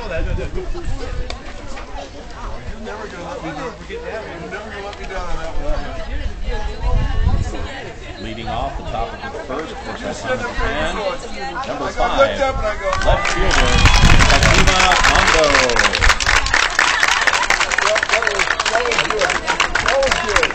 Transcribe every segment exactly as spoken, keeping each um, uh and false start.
never gonna let me down. Forget that. You're never gonna let me down on that one. Leading off the top of the first for Saitama, Japan, number five, left fielder Saitama Mondo. That was, that was good. That was good.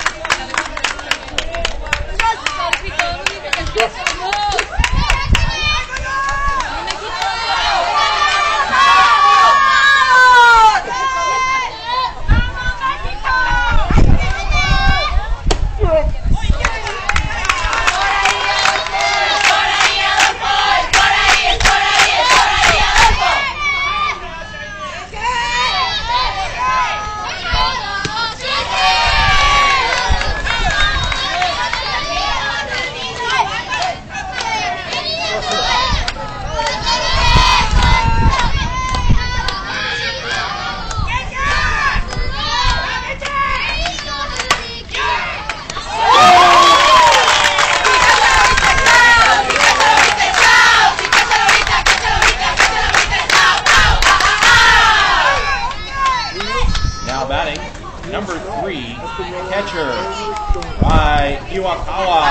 Number three, catcher, by Iwakawa.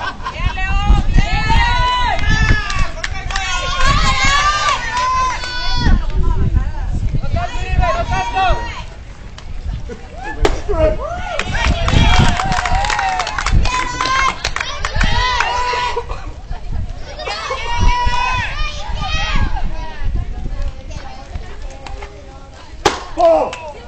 Ball!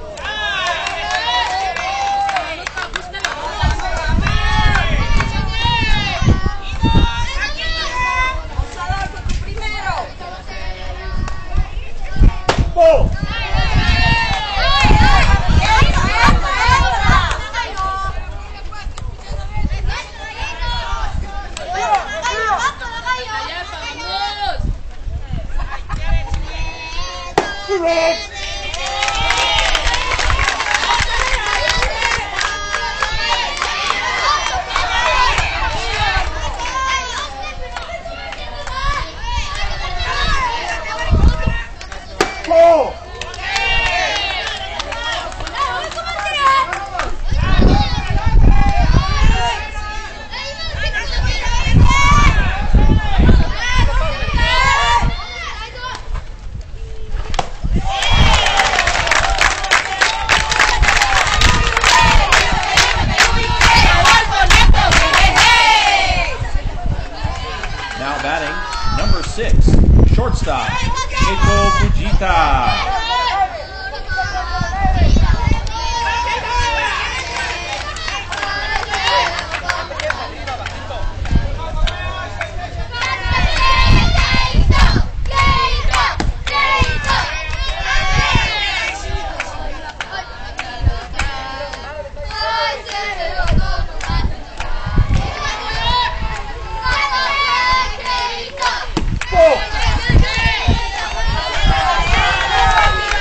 Ball! Ball! Now batting, number six, shortstop, Keiko Fujita. Ball!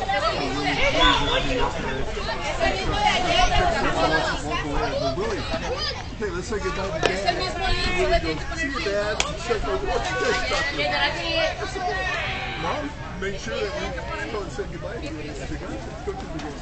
Hey, let's say goodbye to Dad. See you, Dad. Check over what you just talking about. Mom, make sure that we go and say goodbye to you. Let's go to the game.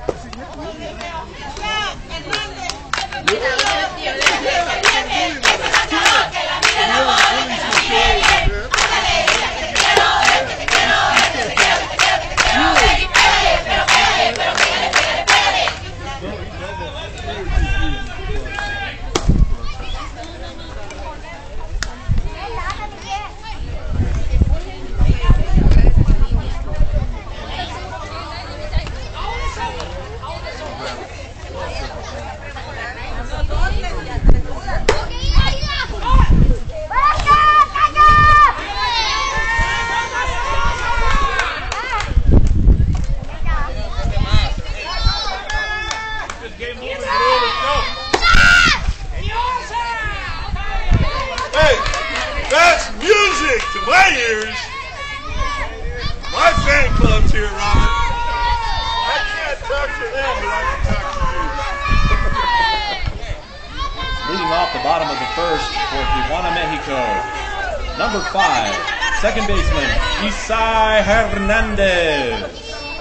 Number five, second baseman, Isai Hernandez.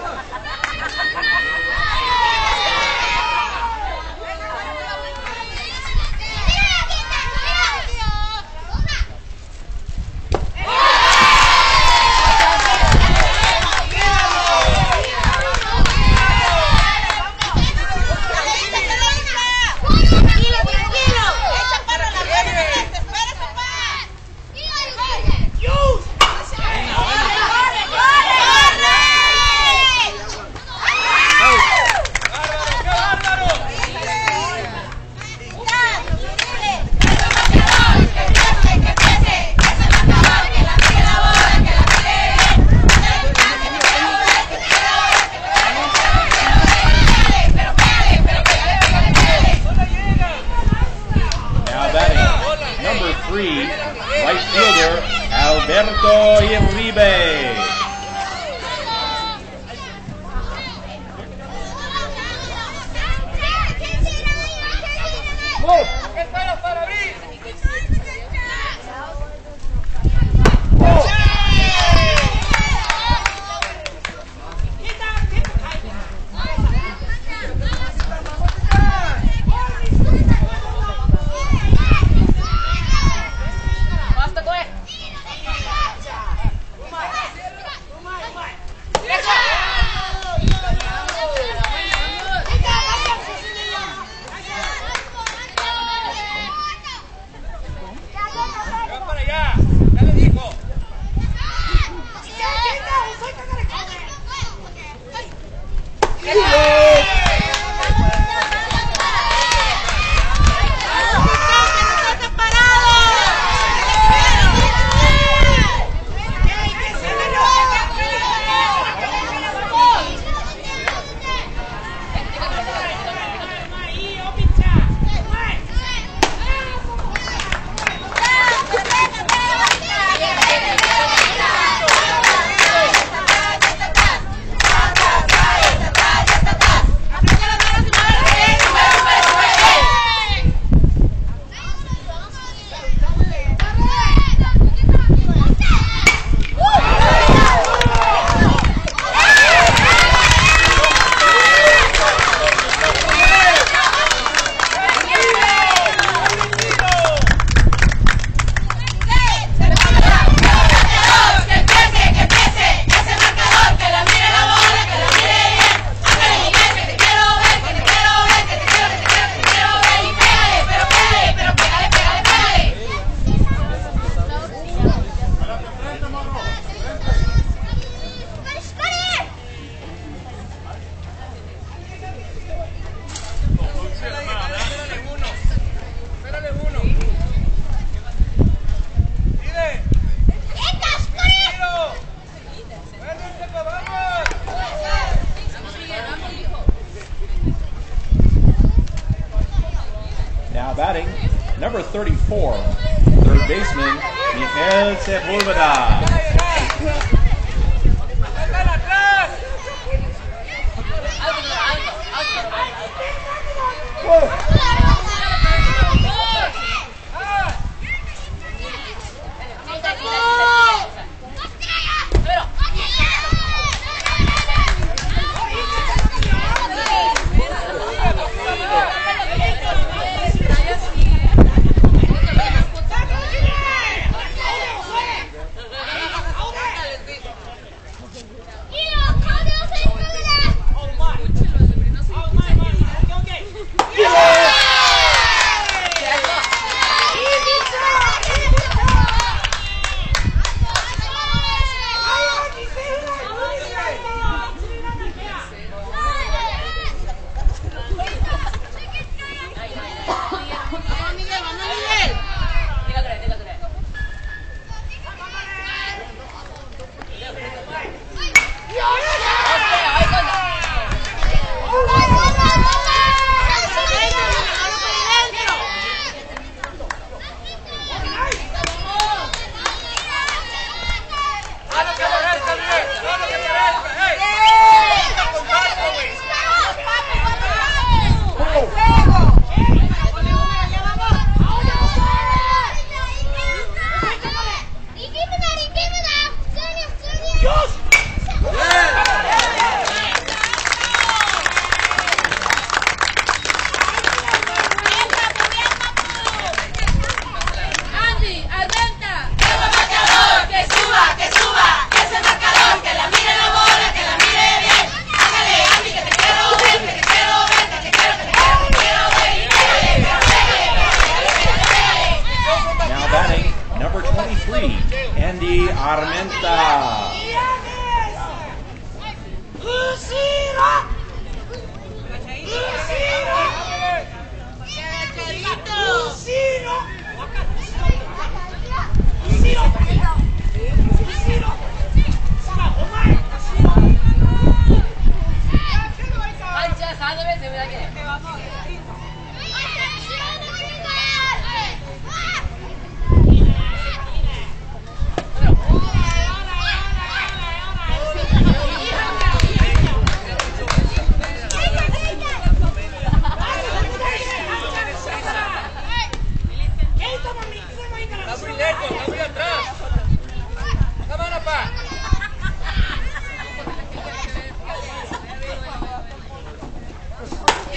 number thirty-four, third baseman, Miguel Sepúlveda.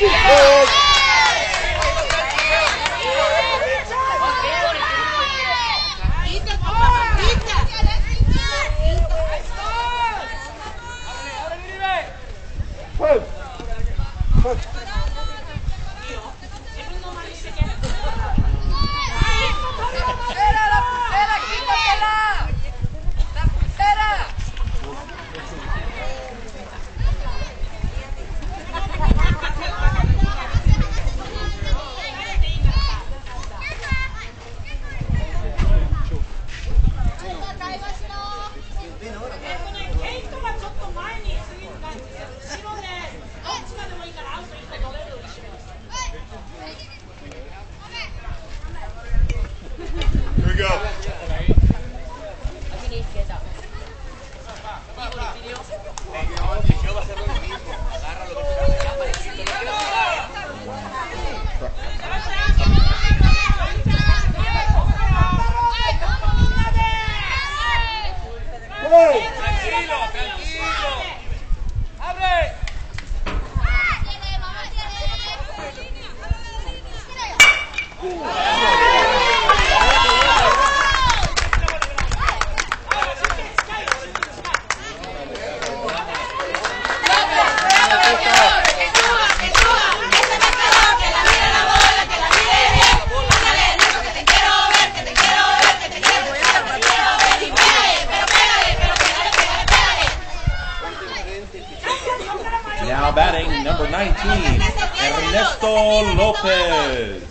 Now batting number nineteen, Ernesto Lopez.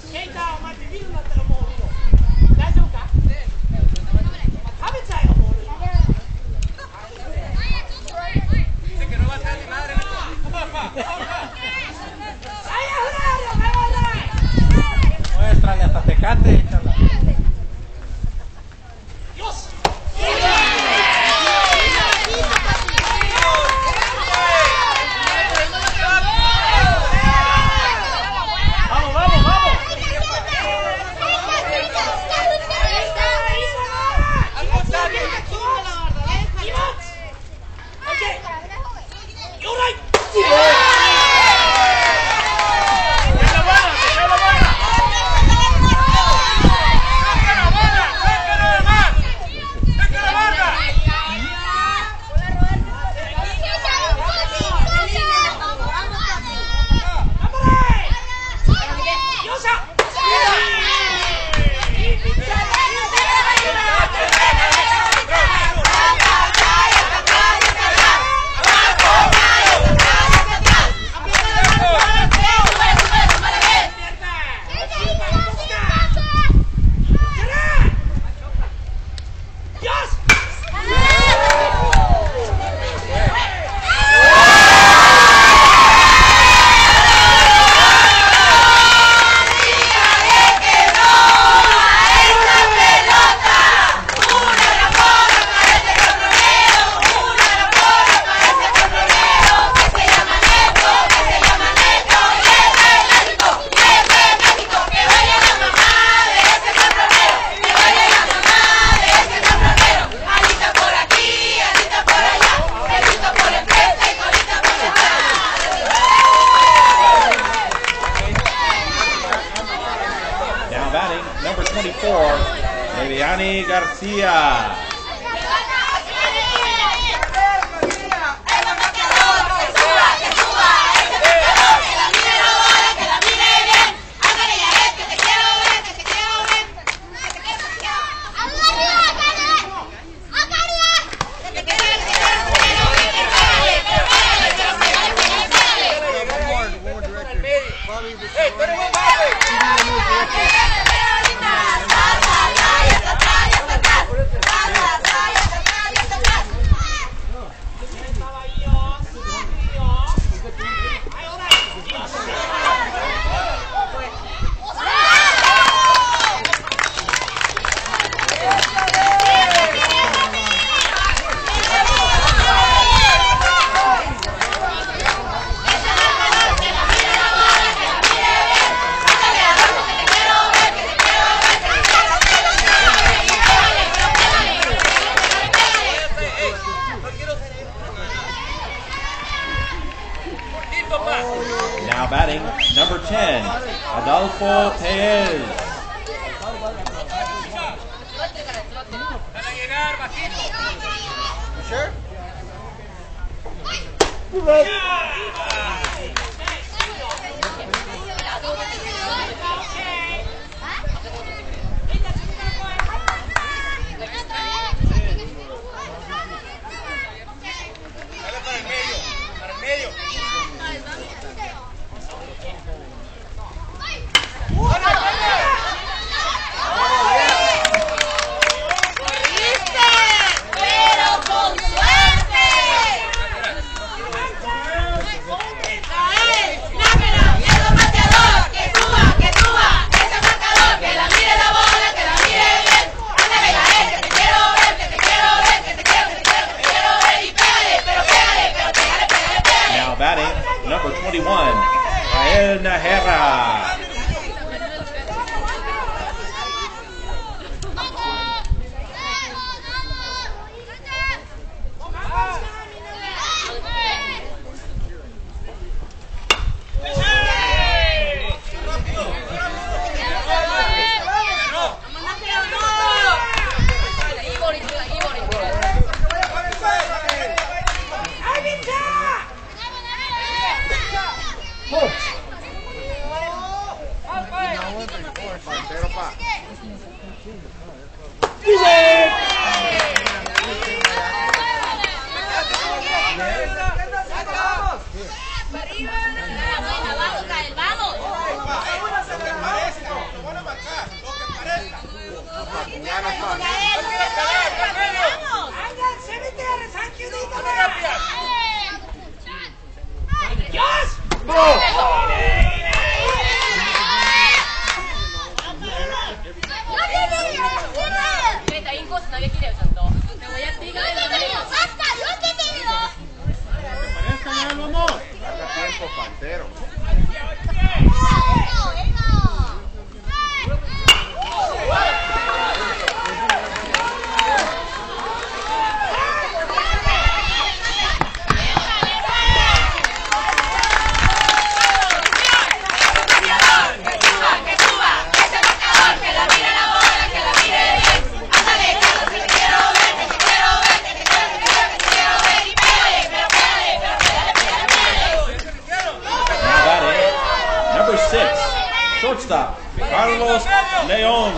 Muéstrale hasta Tecate, échala. García. Hey, Now batting, number ten, Adolfo Perez. Sure? Shortstop, Carlos León.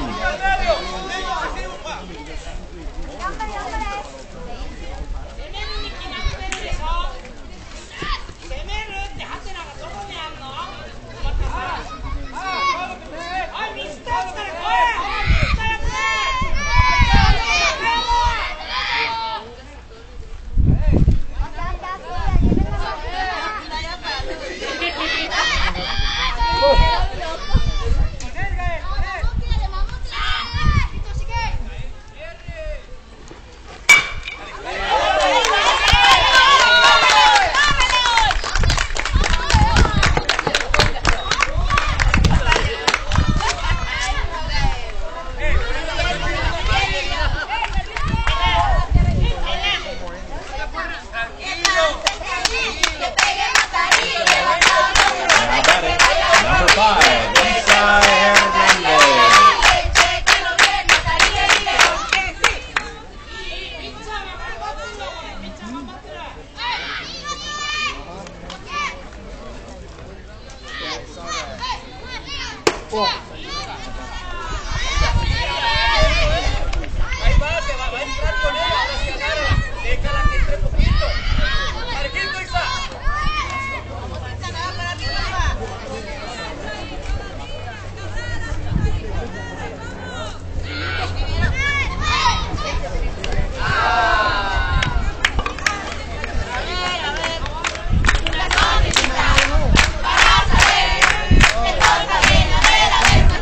Para saber que toda cadena de la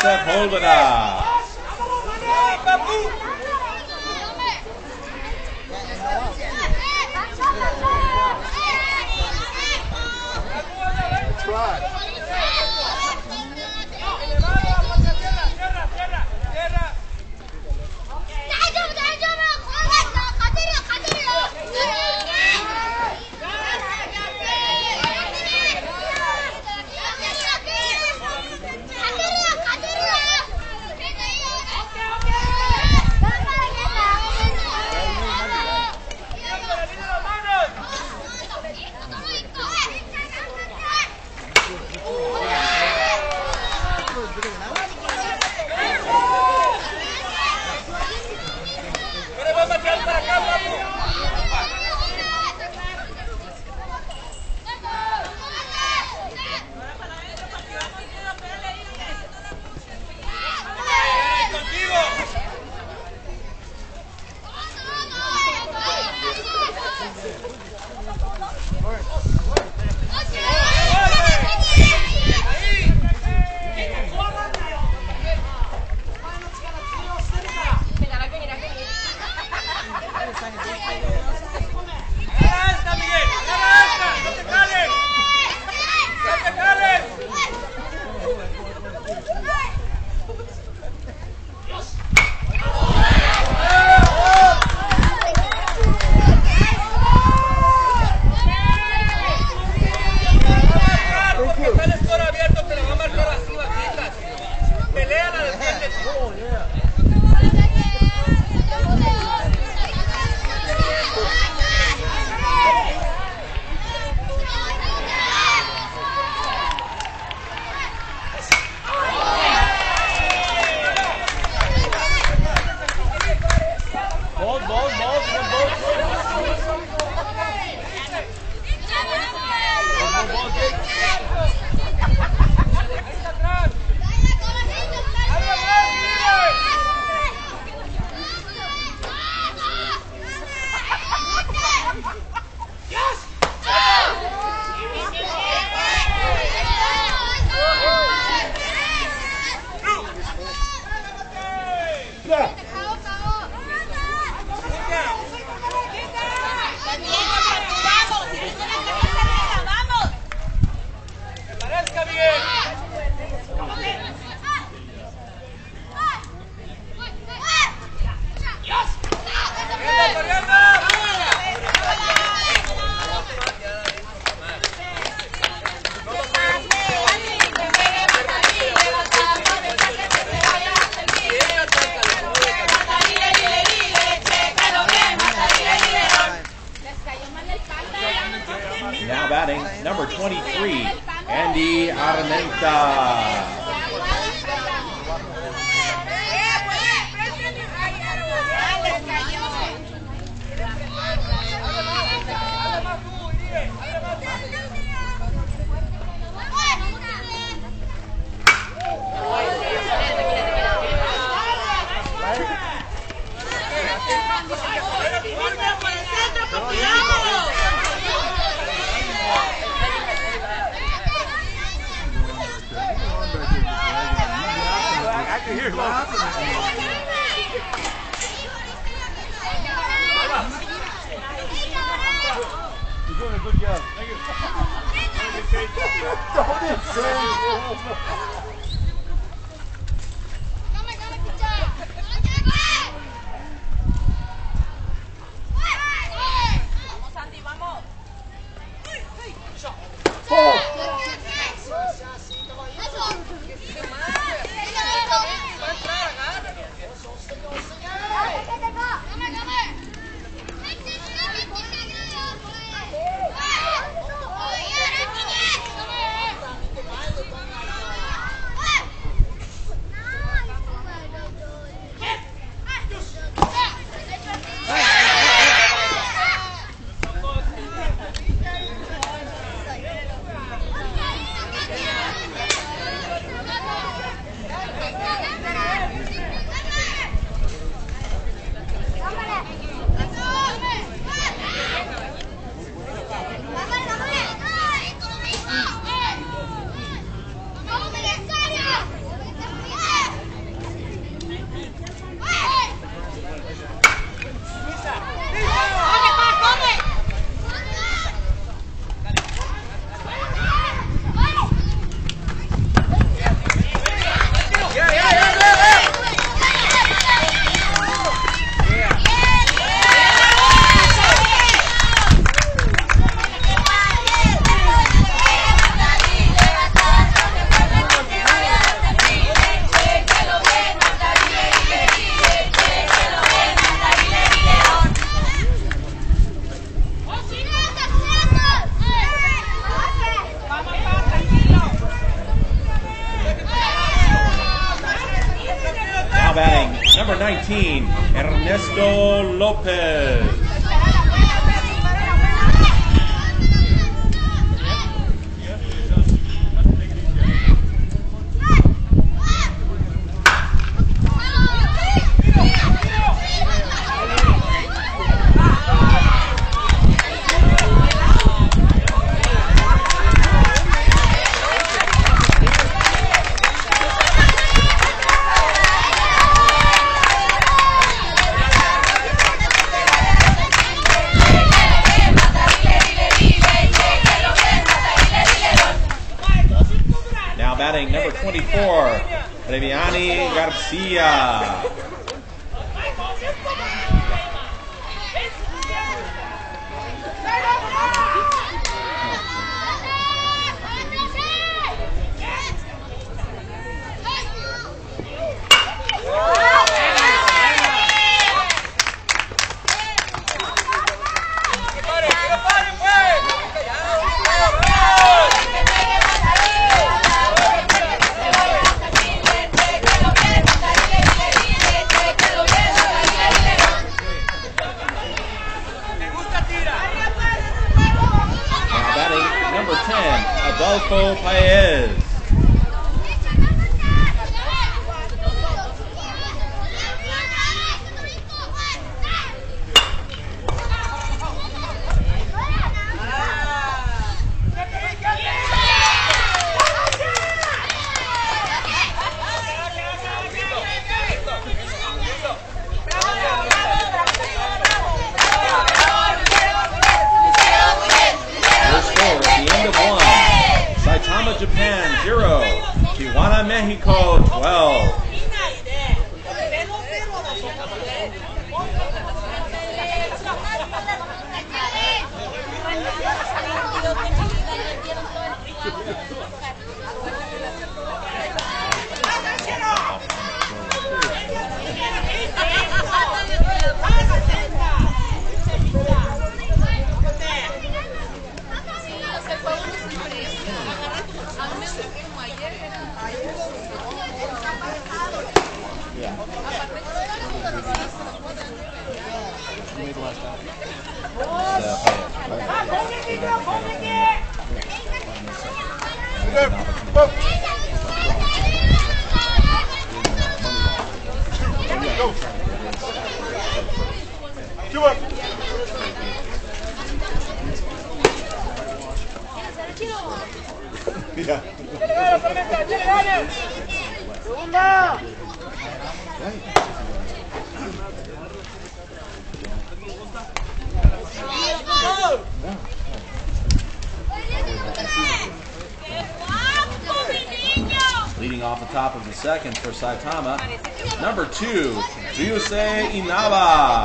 Sepúlveda. Now batting, number twenty-three, Andy Armenta. Here, laughing at me. You're doing a good job. Thank you. Don't insane. Vamos, Andy, vamos. number nineteen, Ernesto Lopez. Number twenty-four, Reviani Garcia. Adolfo Paez. Saitama, Japan, zero. Tijuana, Mexico, twelve. Leading off the top of the second for Saitama, number two, Ryusei Inaba.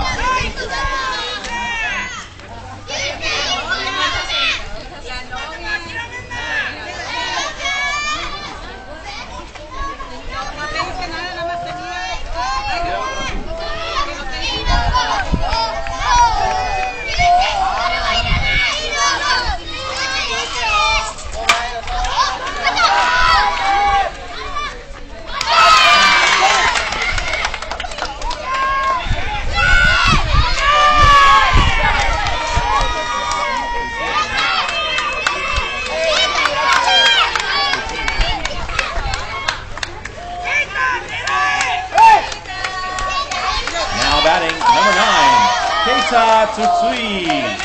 Batting number nine, Keita Tsutsui.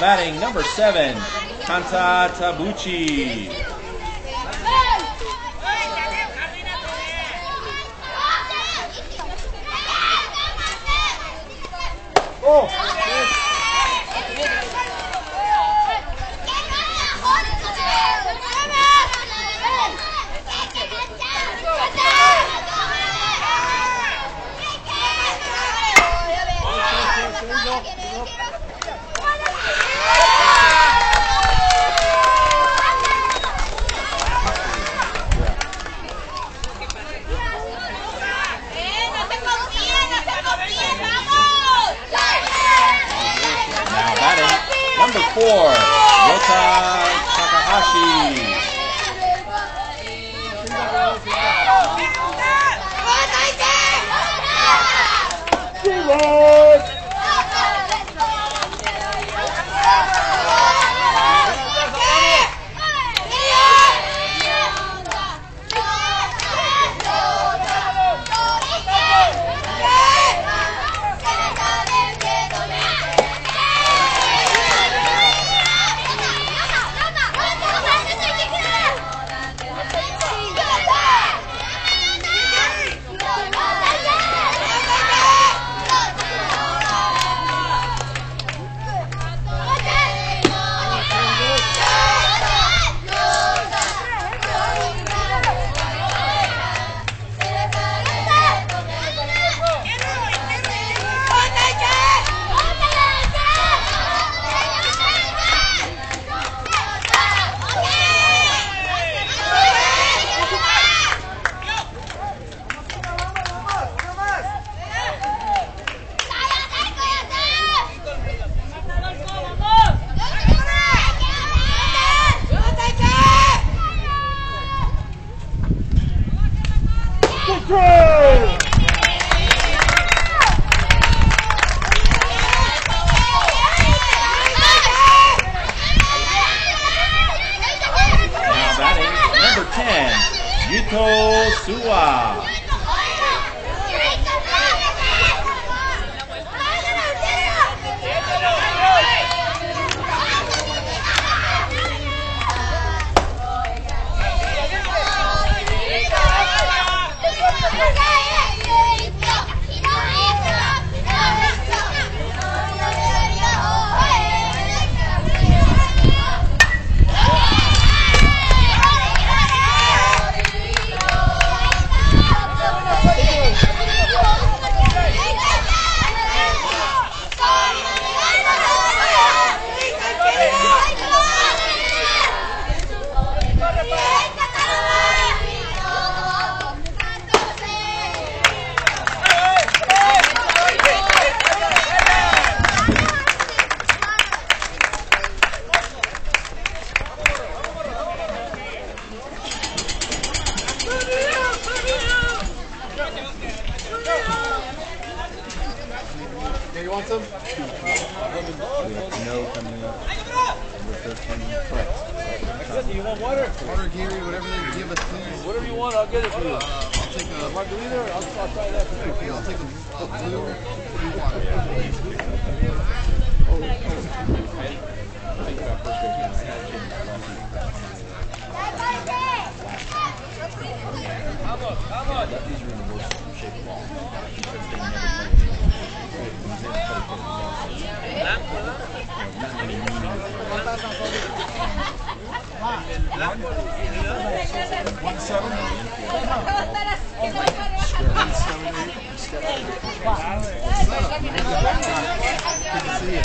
batting number seven, Kanta Tabuchi. Oh! Number four, Yota Takahashi. You want some? We have no coming up. Correct. Do you want water? Water, Gary, whatever they give us, please. Whatever you want, I'll get it for you. Uh, I'll take a margarita, or I'll, I'll try that for you. Okay, I'll take a, a blue water. Oh, oh. I think about first base now. I got to change the Vamos, vamos. Lefties are in the worst shape of all. Because they never play. Not many meanings. One seven. One seven eight. Good to see you.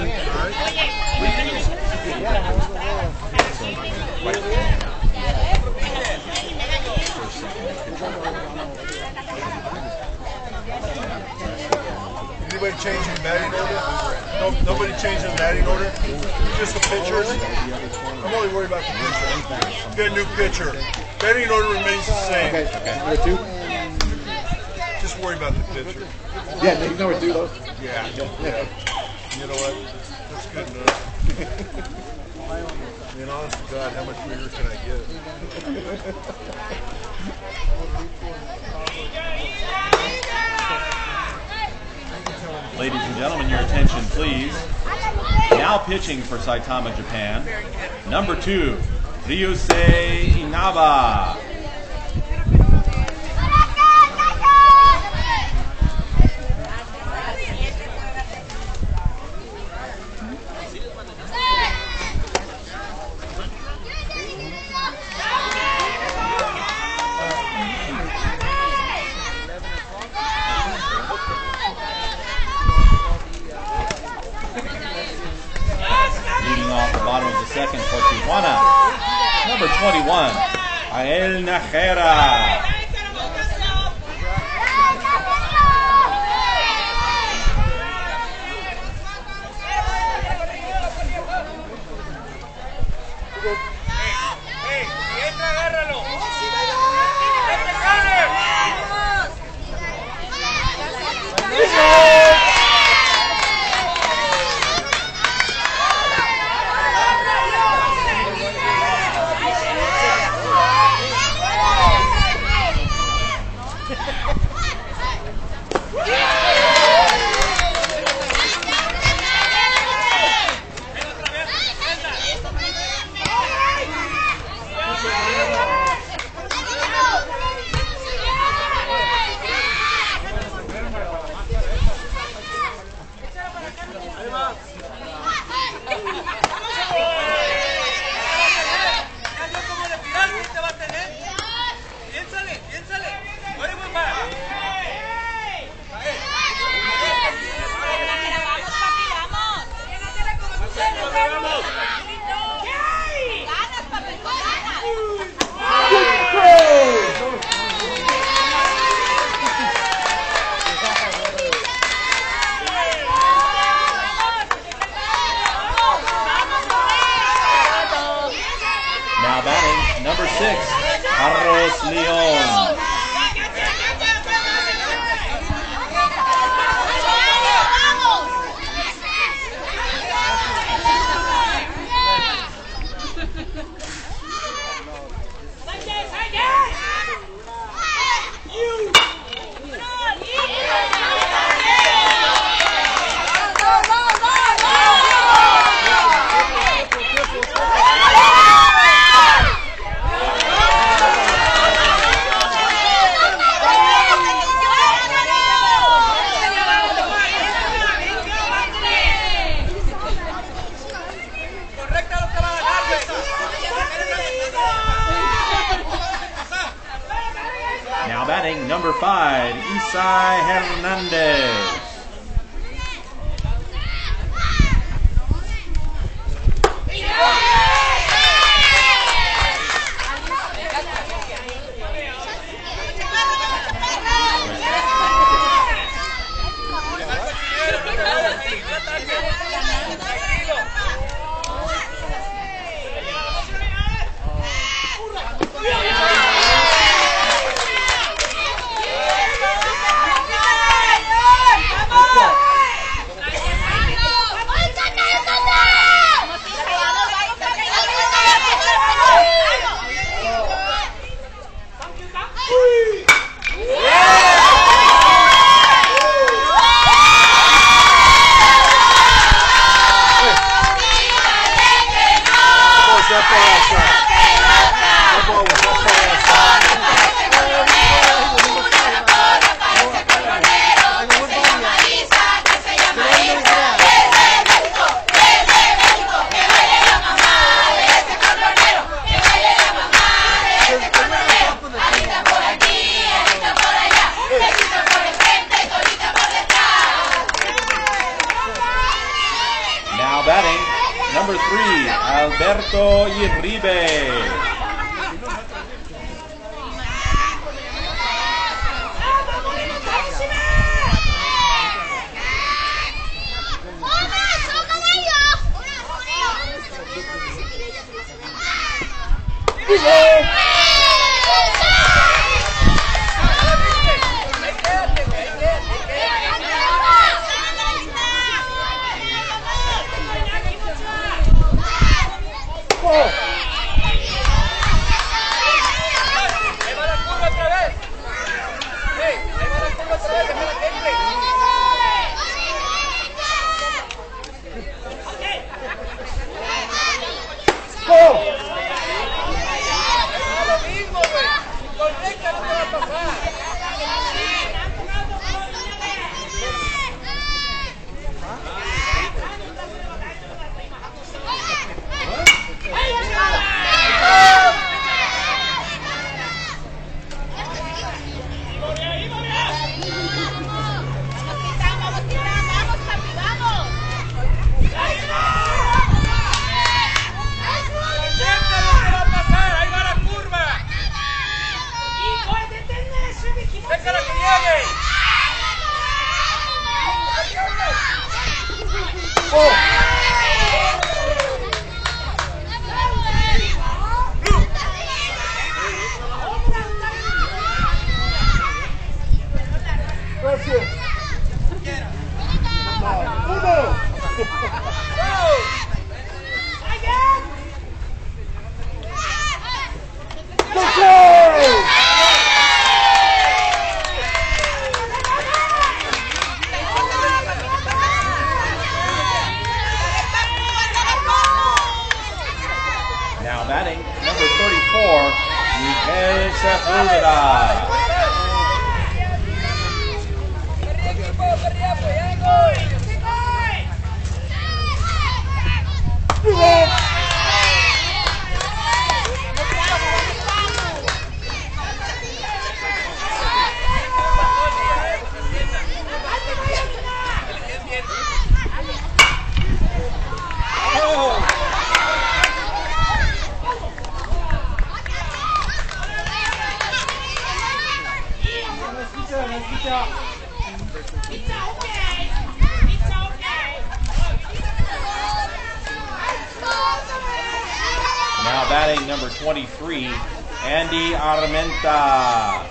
Anybody changing batting order? No, nobody changing batting order? Just the pitchers? I'm only worried about the pitcher. Get a new pitcher. Batting order remains the same. Okay, okay. Number two? Just worry about the pitcher. Yeah, he's number two though. Yeah, yeah. You know what? That's good enough. I mean, honest to God, how much bigger can I get? Ladies and gentlemen, your attention, please. Now pitching for Saitama, Japan, number two, Ryusei Inaba. Leading off the bottom of the second for Tijuana, number twenty-one, Ael Najera. Now batting, number six, Carlos Leon. Now batting, number five, Isai Hernandez. Batting, number three, Alberto Iribe. Now batting, number thirty-four, Miguel Sepúlveda. Now batting number twenty-three, Andy Armenta.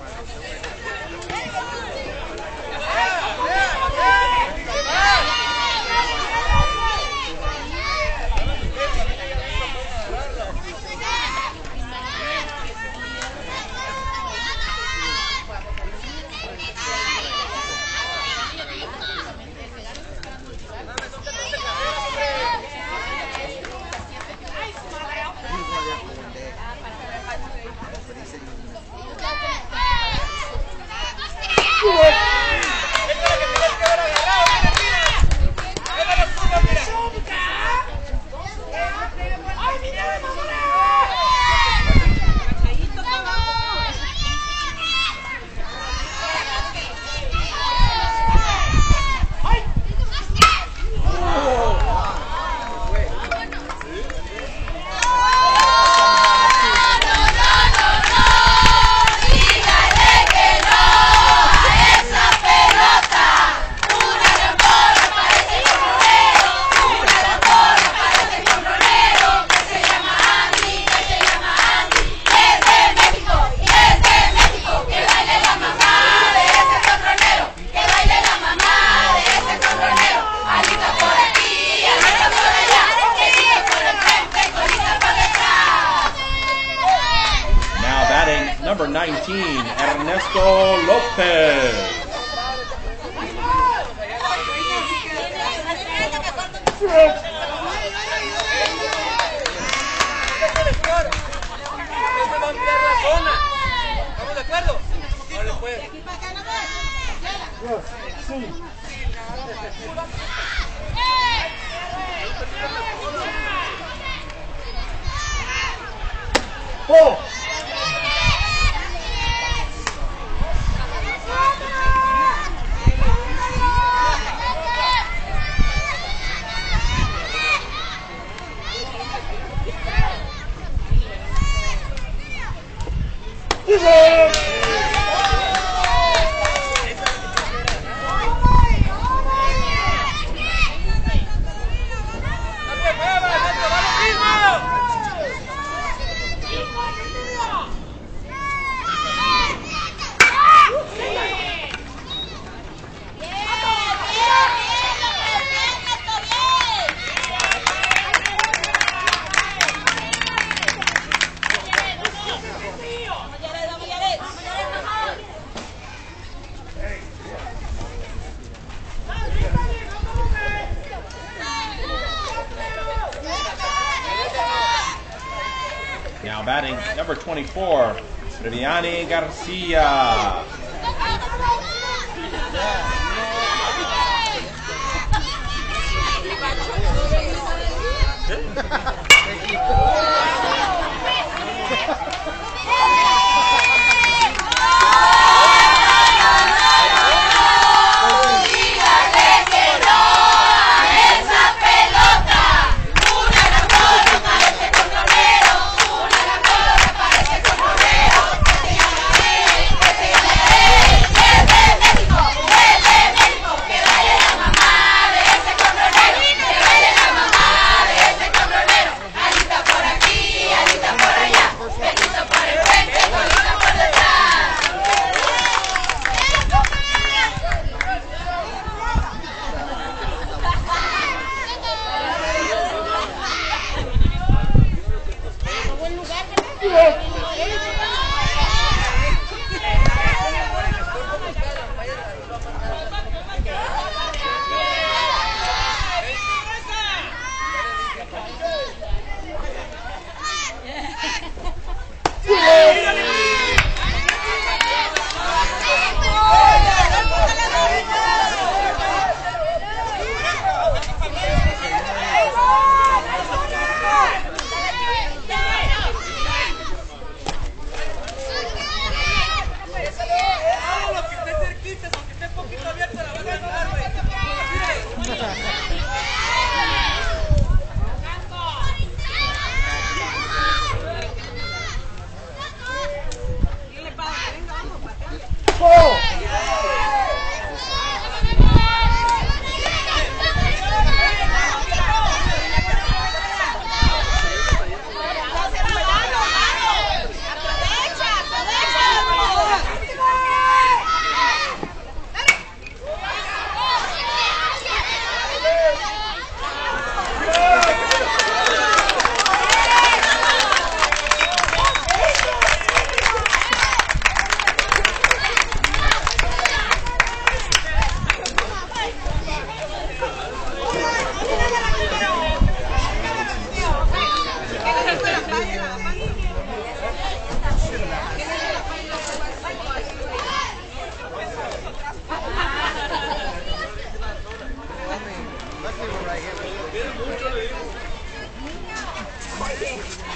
Number nineteen, Ernesto Lopez. ¿Estamos de acuerdo? Vale, pues. ¡Oh! Now batting number twenty-four, Viviani Garcia.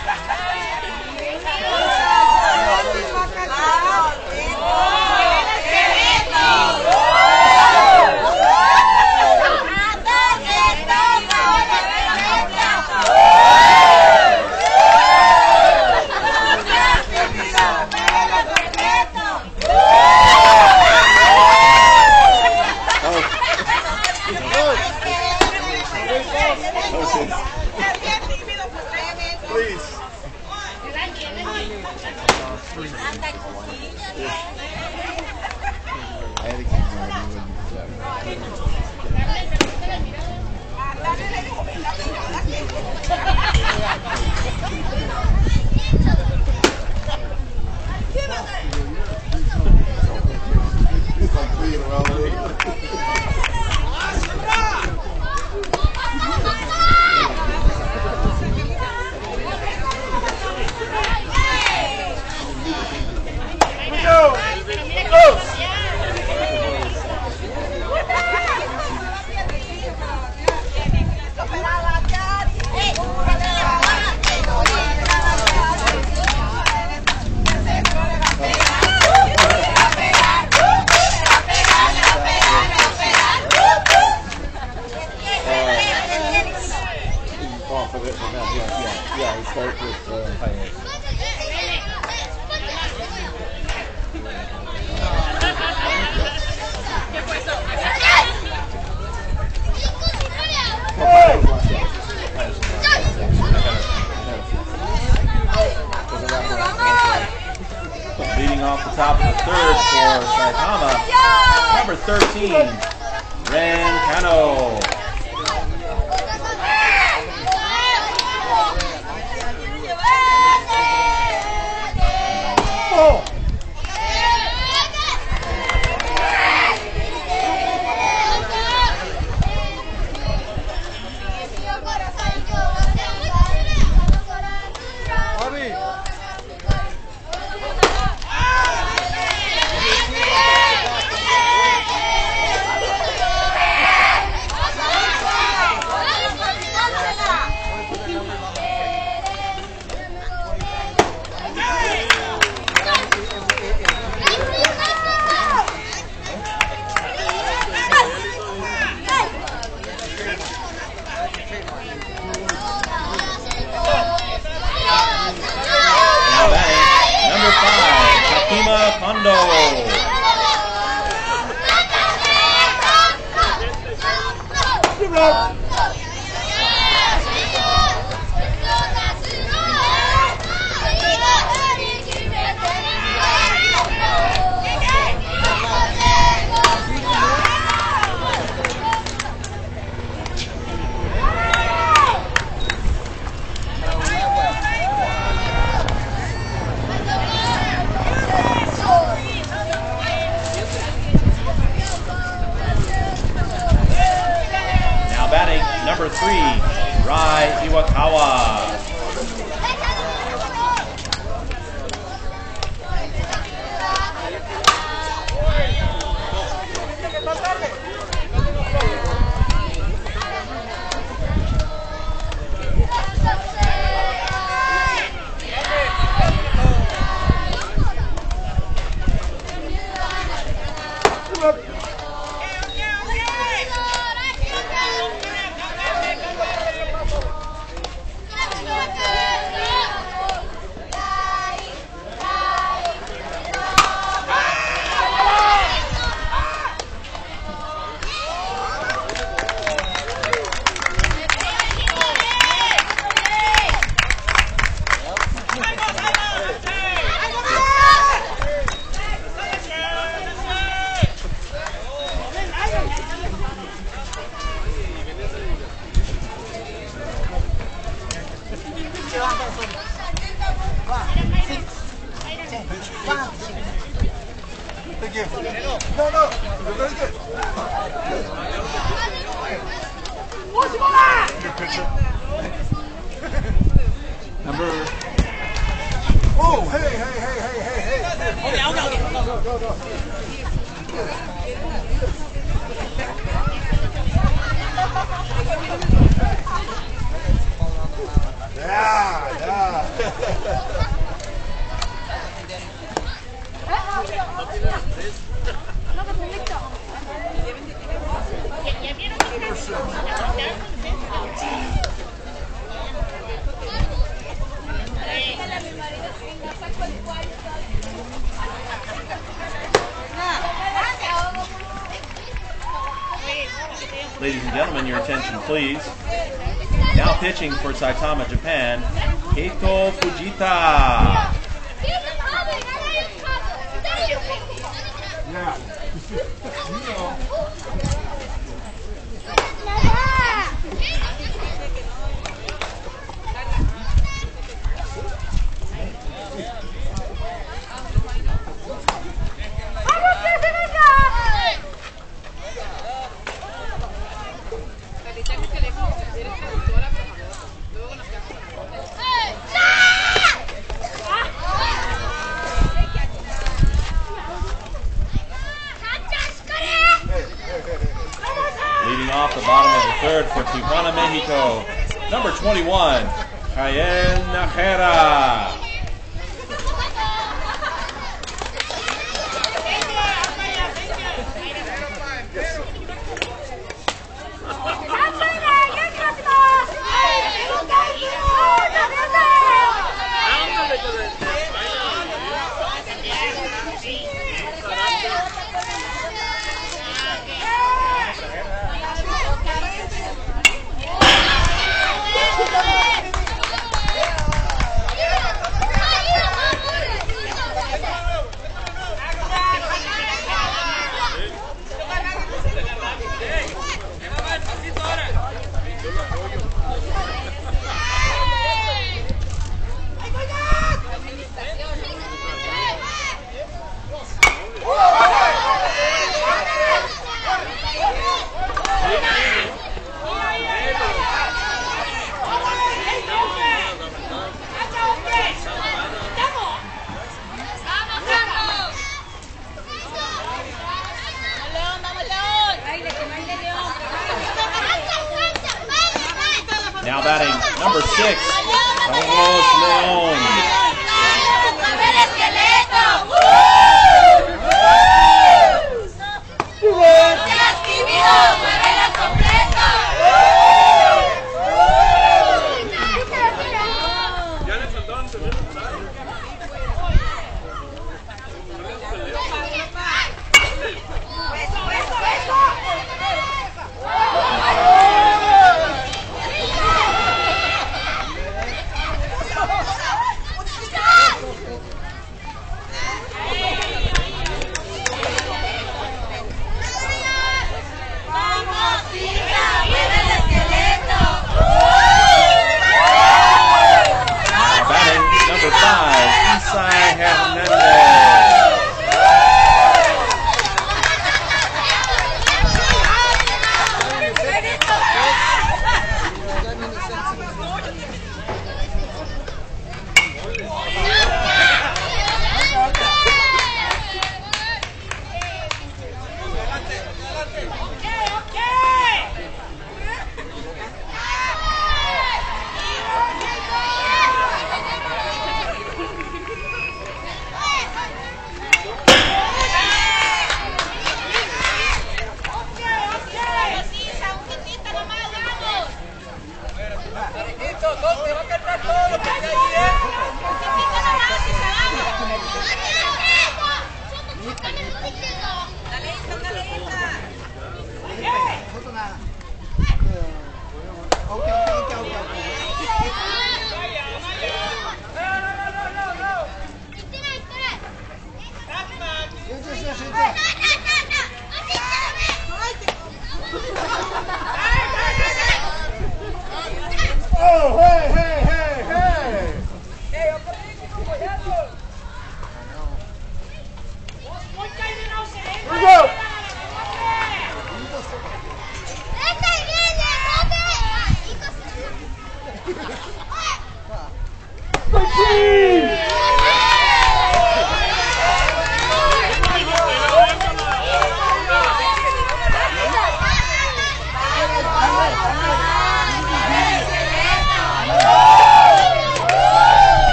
Leading off the top of the third for Saitama, number thirteen, Ren Cano. Oh. Number three, Rai Iwakawa. Thank you. No, no, you're very good. Your picture. Number. Oh, hey, hey, hey, hey, hey, hey. Okay, okay, okay. Go, go, go. Yeah, yeah. Ladies and gentlemen, your attention please. Now pitching for Saitama, Japan, Keito Fujita. Yeah. You know. Leading off the bottom of the third for Tijuana, Mexico, number twenty-one, Jael Najera. Now batting number six, Carlos Leon. Number five,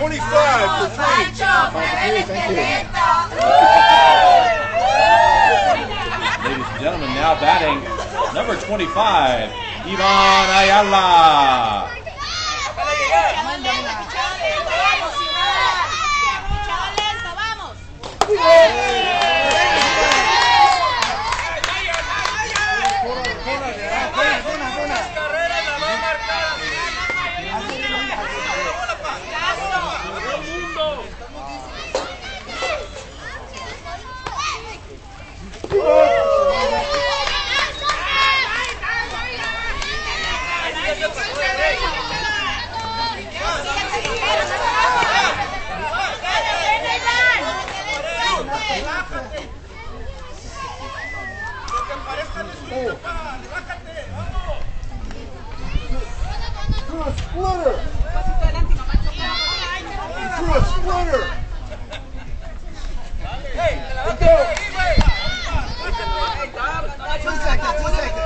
twenty-five for three. Ladies and gentlemen, now batting number twenty-five, Ivan Ayala. Threw a splitter! He threw a splitter! Hey, go! Two seconds, two seconds.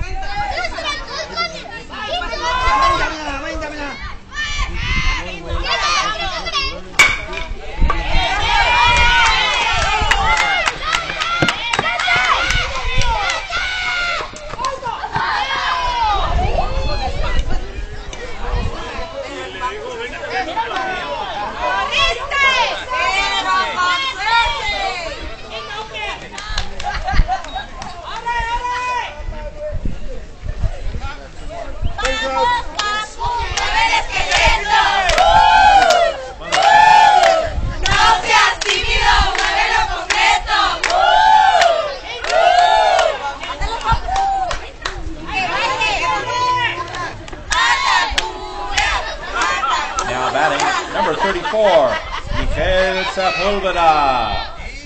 Number thirty-four, Miguel Sepulveda.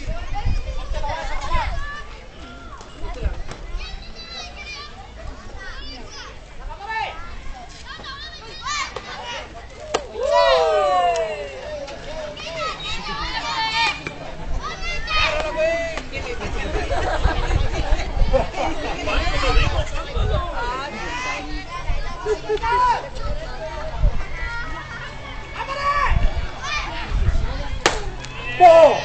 Ball!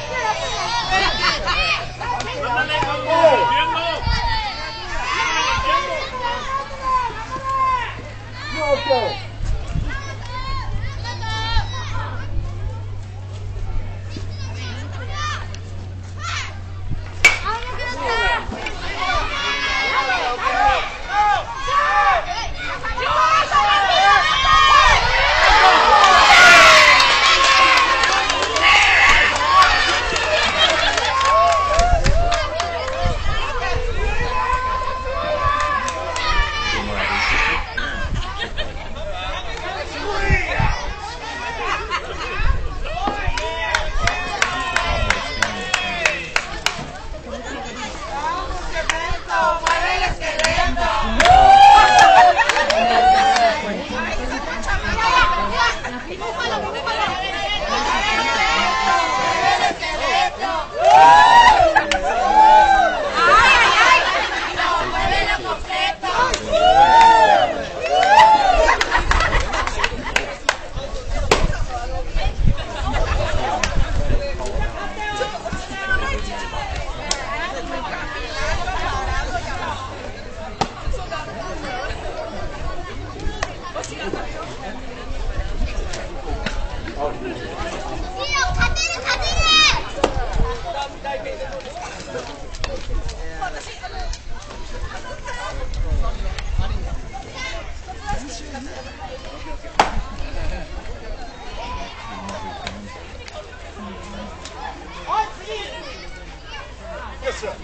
No go! Yes, sir.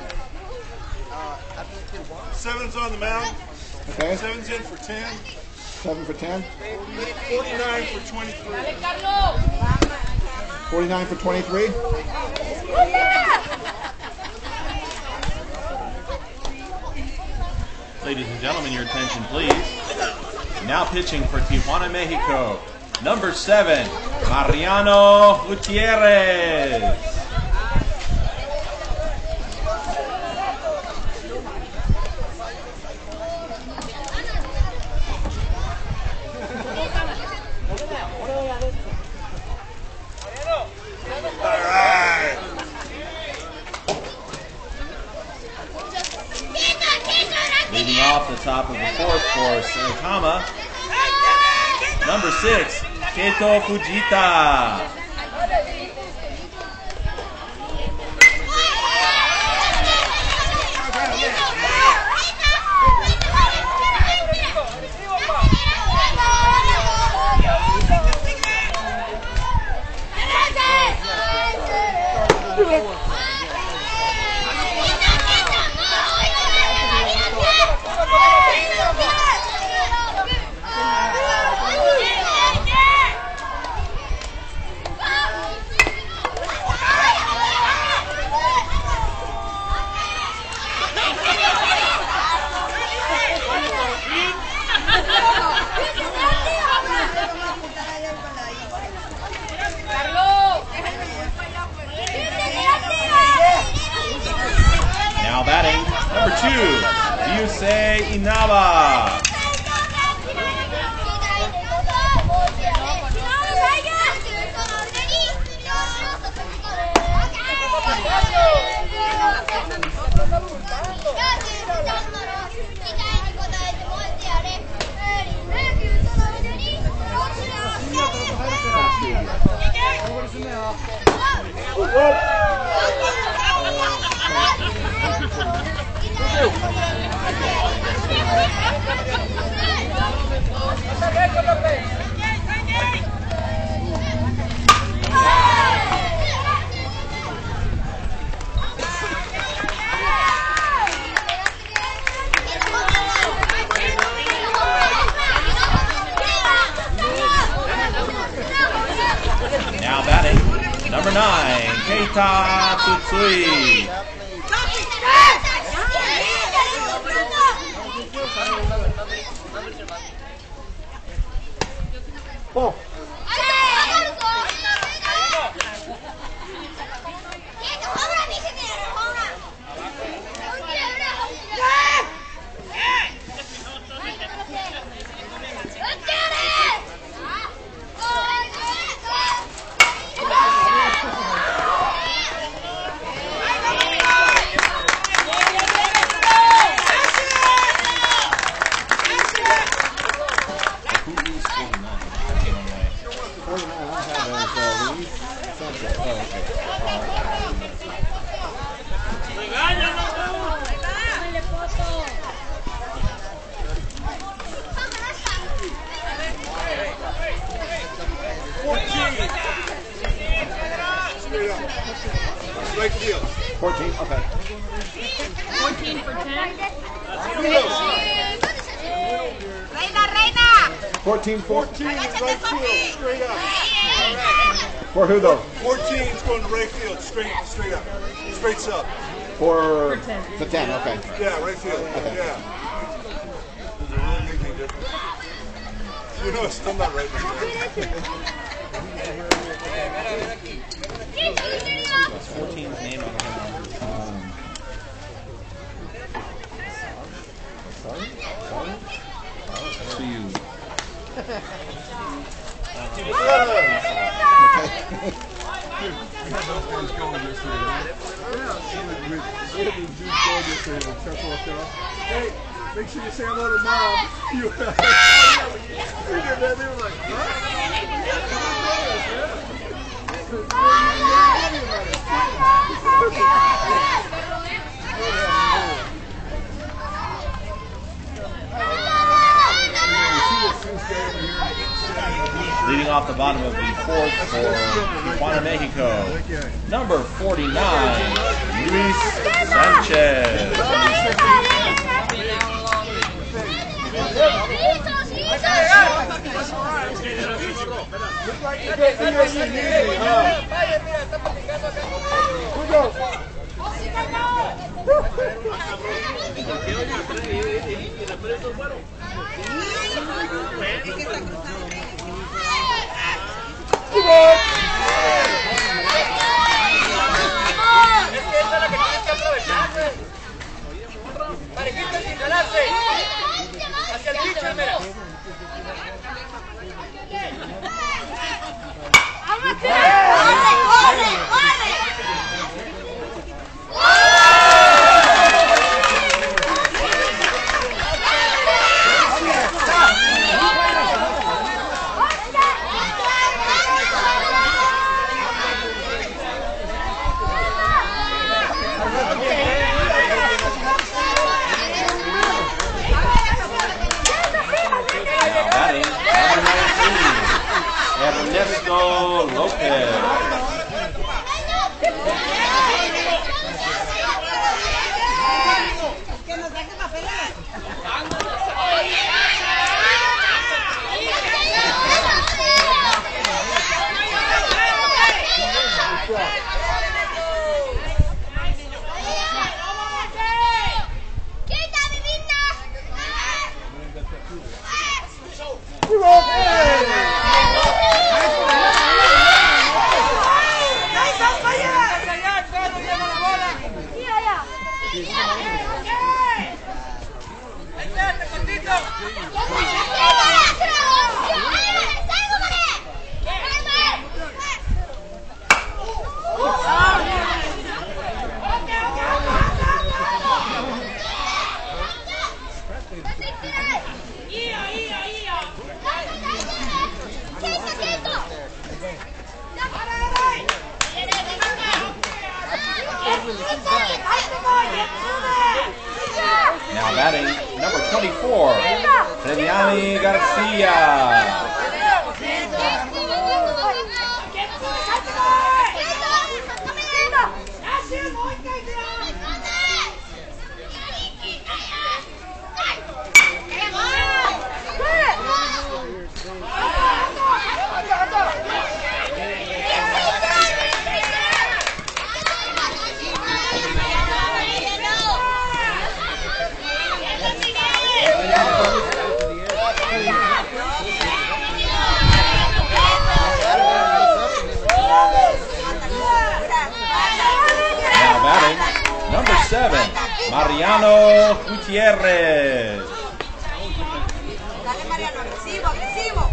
Seven's on the mound. Okay. Seven's in for ten. seven for ten. forty-nine for twenty-three. forty-nine for twenty-three. Ladies and gentlemen, your attention please. Now pitching for Tijuana, Mexico, number seven, Mariano Gutierrez. Leading off the top of the fourth for Saitama, number six, Keito Fujita. Now batting, number two, Yusei Inaba. Now batting, number nine, Keita Tsutsui. Oh. Right field. fourteen, okay. fourteen for ten. Reina, reina. fourteen, fourteen, right field, straight up. for who though? fourteen is going to right field, straight, straight up. Straights up. For the ten, okay. Yeah, right field. Okay. Yeah. Does it really make any difference? You know, it's still not right field. What's fourteen's name on him? Um, Sorry? Sorry? to you. Hey, make sure you say hello to mom. You did that. They were like, huh? Leading off the bottom of the fourth for Tijuana, Mexico, number forty-nine, Luis Sanchez. Parejita sin jalarse. Hacia el pitcher, mira. ¡Corre, corre, corre! Ernesto Lopez. Que nos dejen papeles. Now batting number twenty-four, Treliani Garcia. Number seven, Mariano Gutierrez. Dale, Mariano, agresivo, agresivo.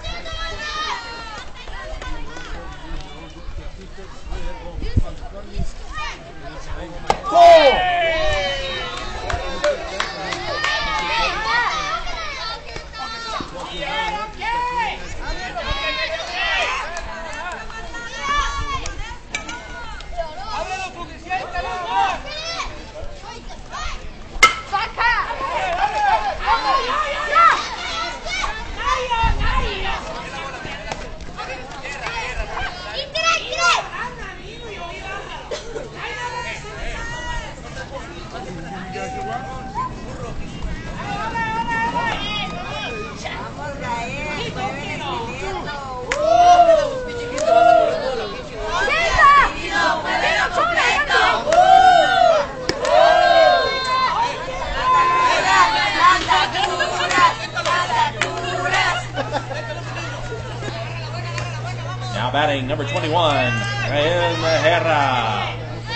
Now batting number twenty-one, Rael Herrera.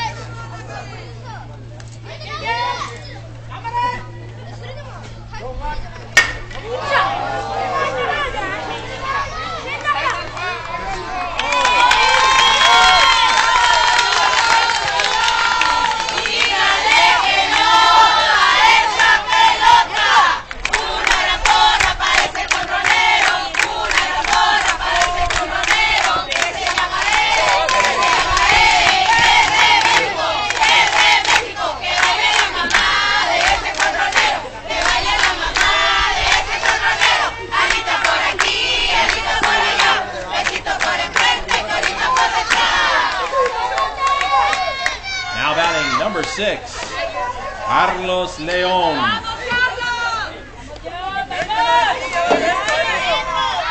Number six, Carlos León.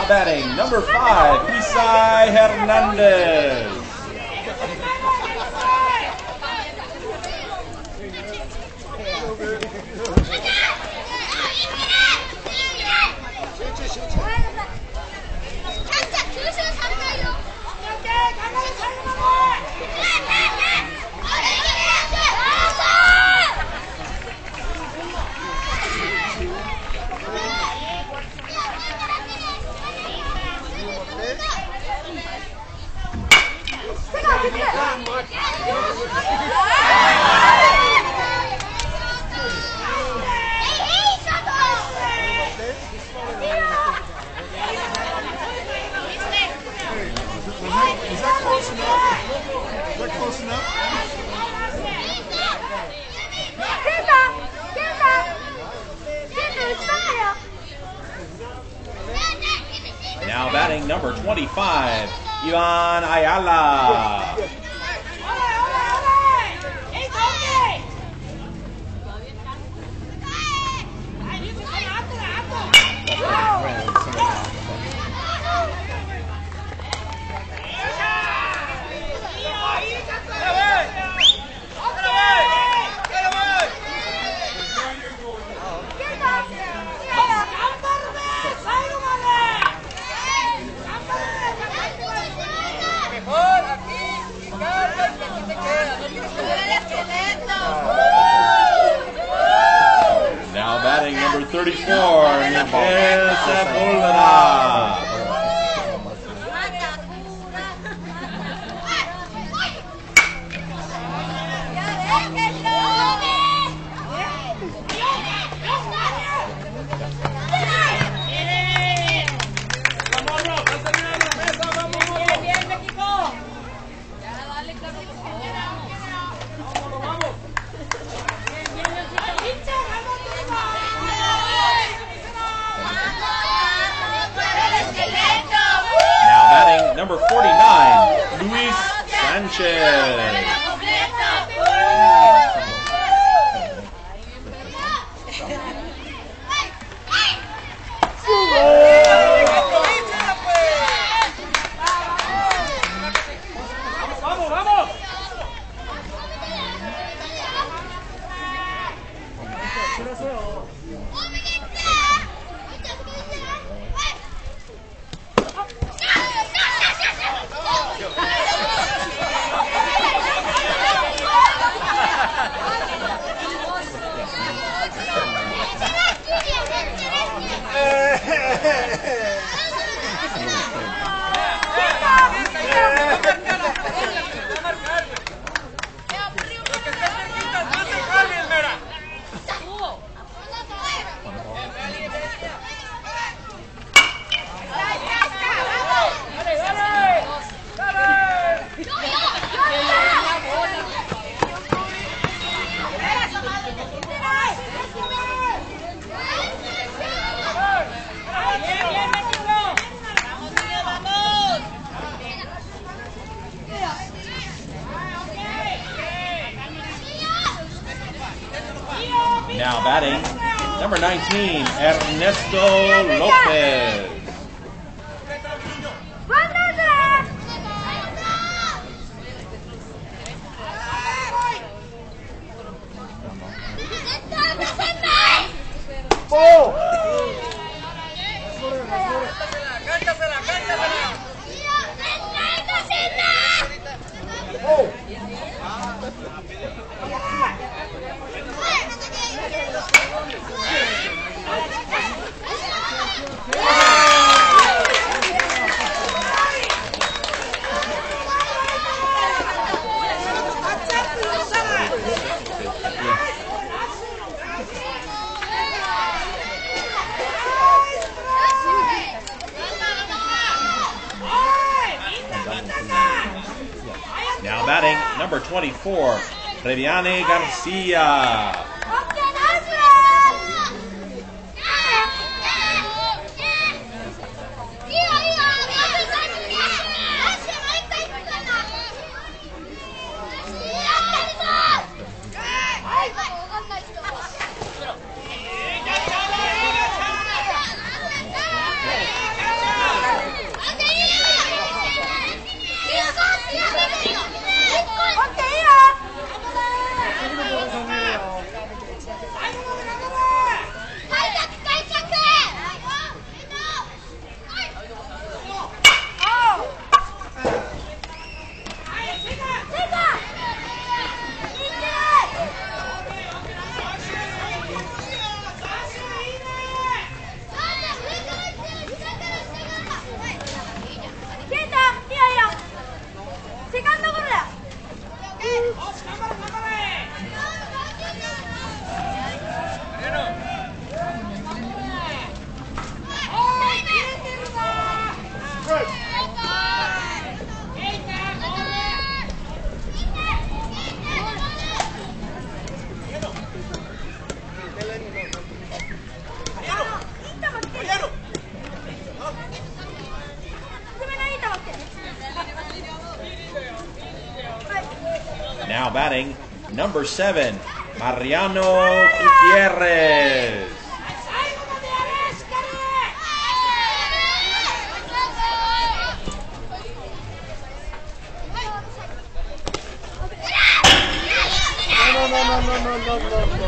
Now batting number five, Isai Hernandez. Is that close enough? Is that close enough? Now batting number twenty-five, Ivan Ayala. Now batting number thirty-four, Miguel Sepulveda. Number forty-nine, Luis Sanchez. Now batting, number nineteen, Ernesto Lopez. Now batting, number twenty-four, Reviane Garcia. Now batting, number seven, Mariano Gutierrez. No, no, no, no, no, no, no, no.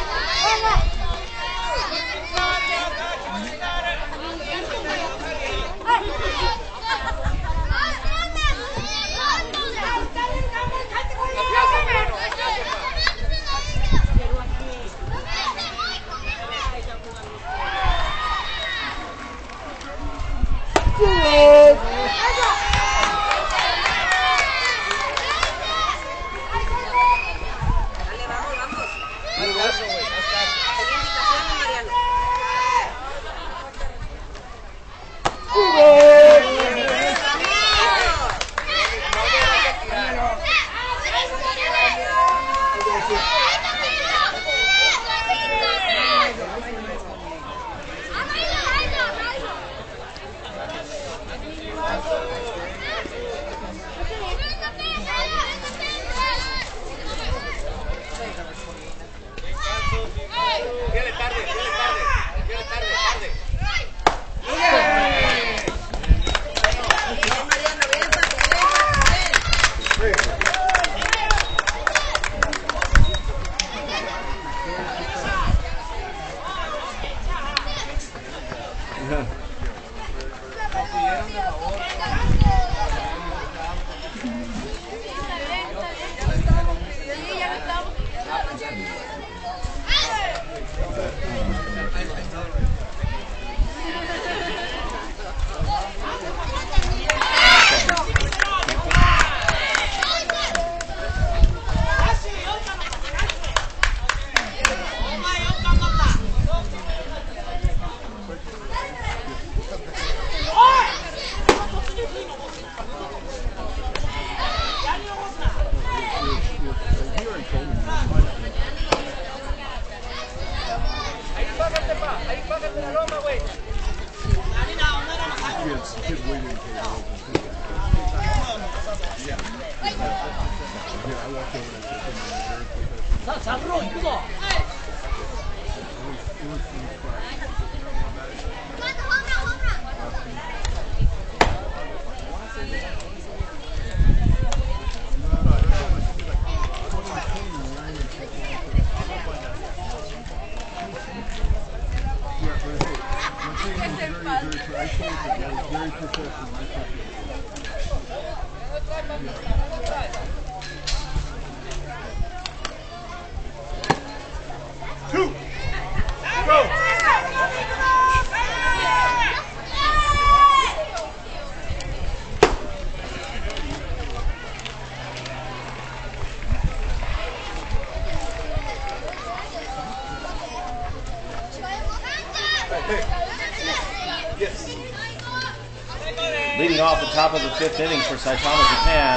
Leading off the top of the fifth inning for Saitama, Japan,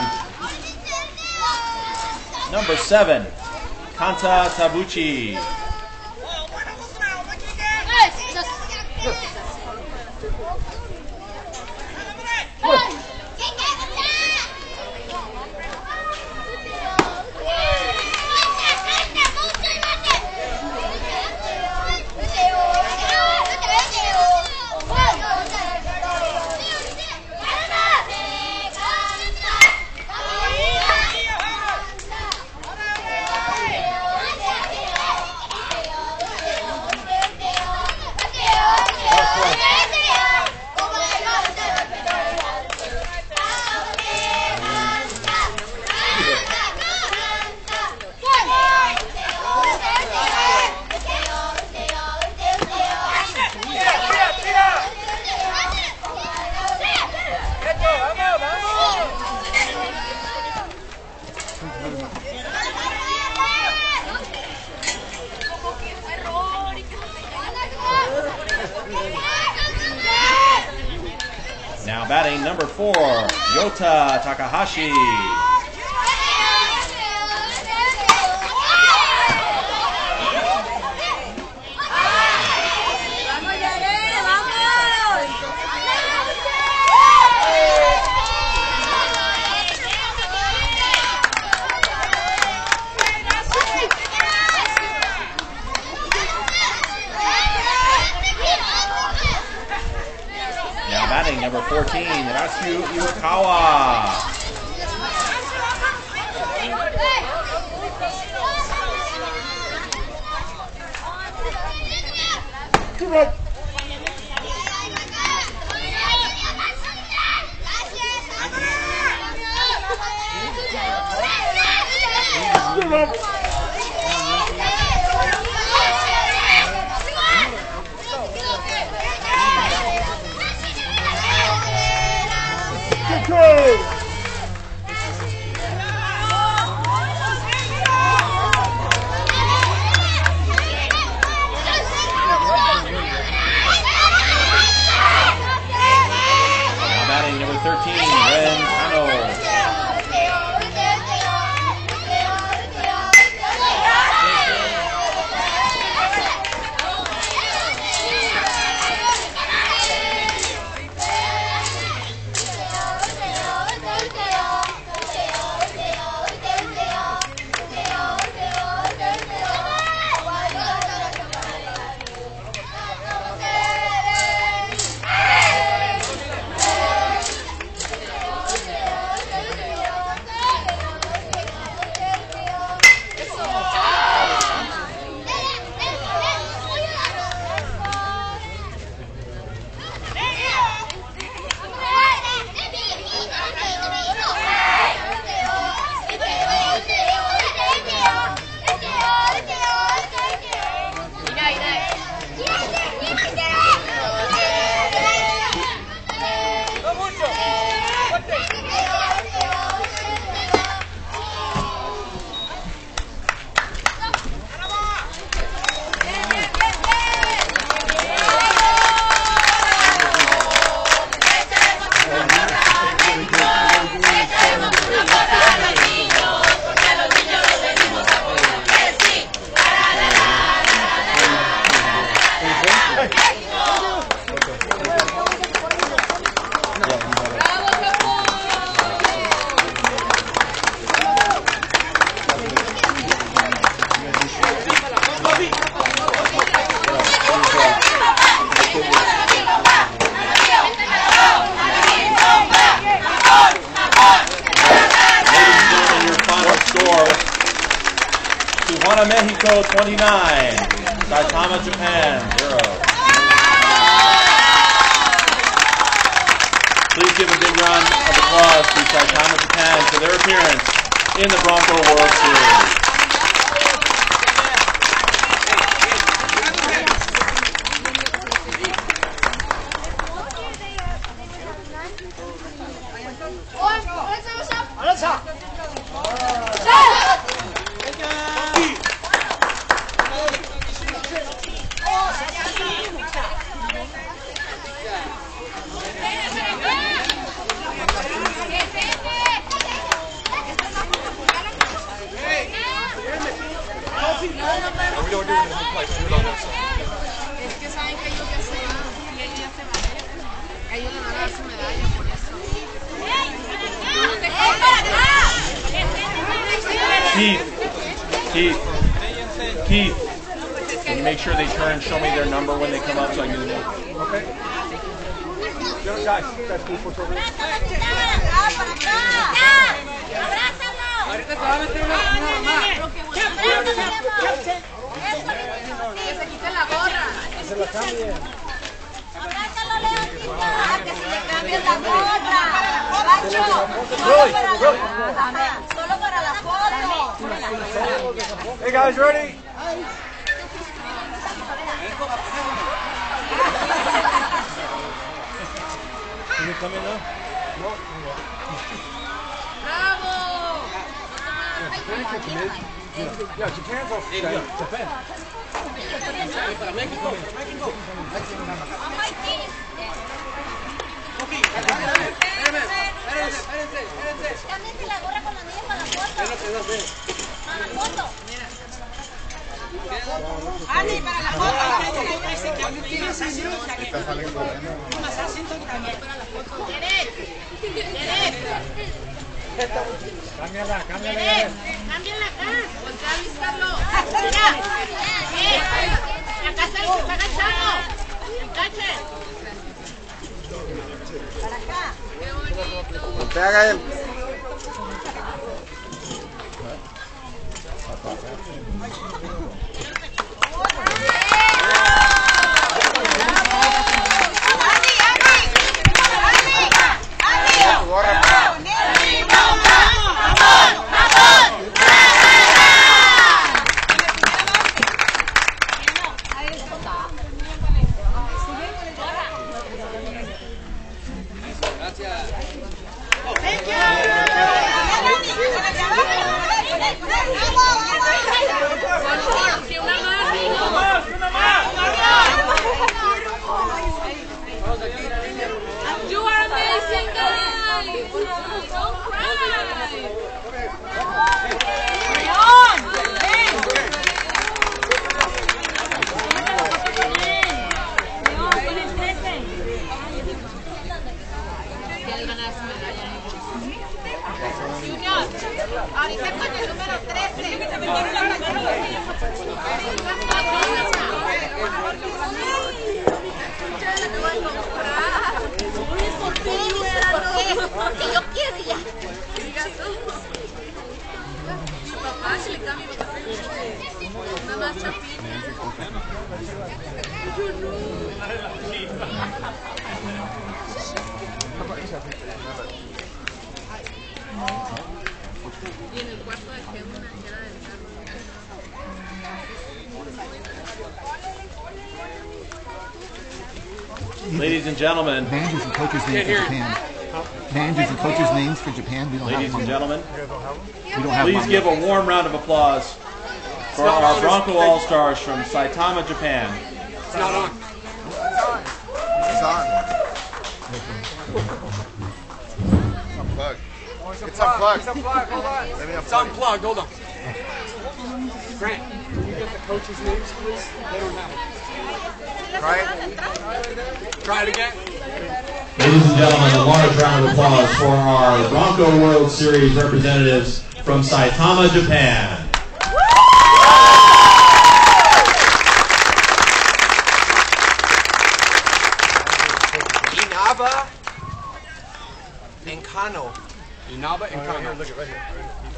number seven, Kanta Tabuchi. Now batting number four, Yota Takahashi. Matthew Yukawa. Tijuana, Mexico, twenty-nine. Saitama, Japan, zero. Please give a big round of applause to Saitama, Japan for their appearance in the Bronco World Series. Es que saben que ellos ya se van, y ellos ya se van. Ellos le van a dar su medalla por eso. Keith, Keith, Keith, can you make sure they turn and show me their number when they come up so I can do that? Okay. Guys, guys, can you push over? Ahorita te va a meter una mamá. Que se quite la gorra. Que se la cambien. Abrázalo, Leoncita. Que se le cambie la gorra. Pancho, solo para la foto. Hey guys, ready? Can you come in now? No. ¡Bravo! Japan can come in. Yeah, Japan's off. Japan. Japan. Para México. México. Okay, espérenme, espérenme, espérense, espérense. Cámbiate la gorra con los niños para la foto. Espérense, no sé. Para la foto. Ani, para la foto. Cámbiala, cámbiala. ¡Cámbiala acá! ¡Voltea a visitarlo! ¡Mira! ¡Eh! ¡Acá está el que está agachado! ¡Encache! Para acá. ¡Qué bonito! Pega él. You are amazing, guys! Don't cry! Junior, ahorita con el número trece. Porque yo quería. Mi papá se le cambia mi café. Nada más chapita. Y en el cuarto dejé una que era del carro. Ladies and gentlemen, Managers and coaches names for Japan. Managers and coaches names for Japan. We don't ladies have and one. gentlemen, We don't have please one. give a warm round of applause for our Bronco All-Stars from Saitama, Japan. It's not on. It's on. Unplugged. It's unplugged. It's unplugged. Hold on. Let me It's unplug it. unplugged. Hold on. Grant, can you get the coaches' names, please? They don't have it. Try it. Try it again. Ladies and gentlemen, a large round of applause for our Bronco World Series representatives from Saitama, Japan. Inaba and Kano. Inaba and Kano. Look at right here.